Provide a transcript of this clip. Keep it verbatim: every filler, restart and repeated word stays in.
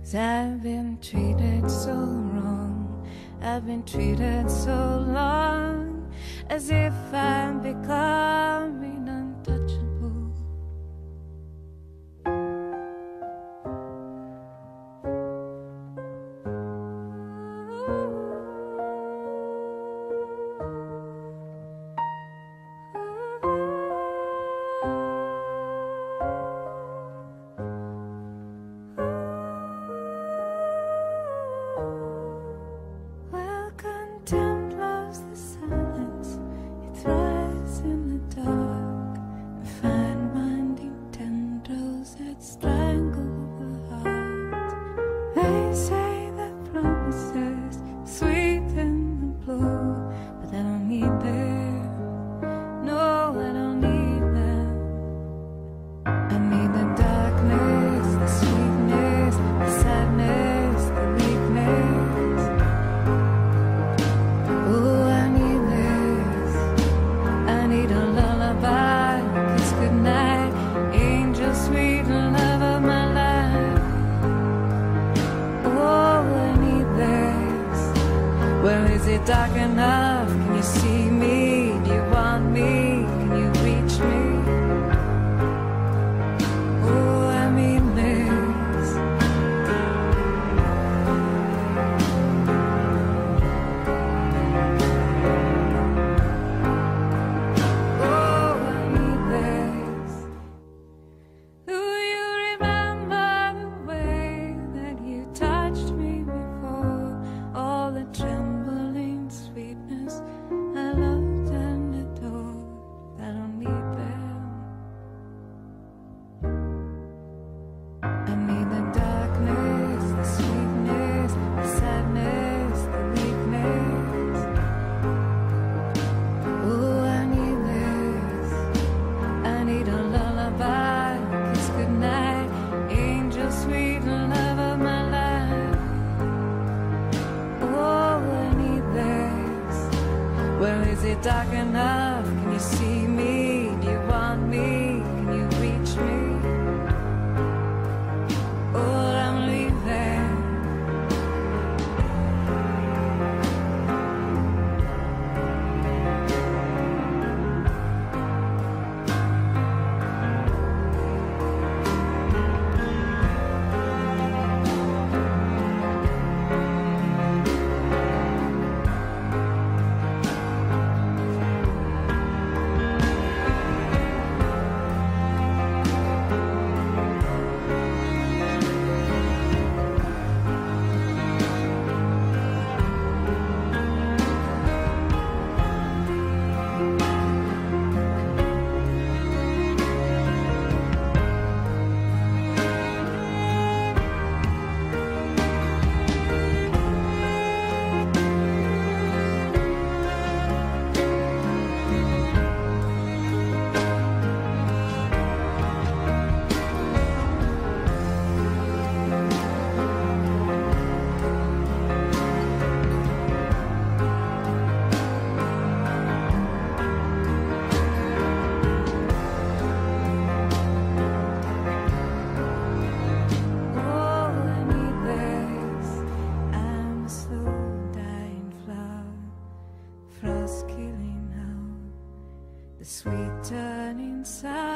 I've been treated so wrong, I've been treated so long, as if I'm becoming untouchable. Contempt loves the silence, it thrives in the dark, and fine-minding tendrils that strangle the heart. They say that promises sweeten the blow, but I don't need them, no, I don't need them. I need the darkness, the sweetness, the sadness, the weakness. Well, is it dark enough? Can you see me? Do you want me? Can you reach me? Oh, I mean this. Oh, I need this. Do you remember the way that you touched me before? All the tremble, sweetness I loved and adored, I don't need them. I need the darkness, the sweetness, the sadness, the weakness. Oh, I need this. I need a lullaby, kiss goodnight, angel sweet love of my life. Oh, I need this. Well, is it dark enough? Can you see me? Do you want me? Can you reach me? Oh, I'm leaving. The sweet turning sound.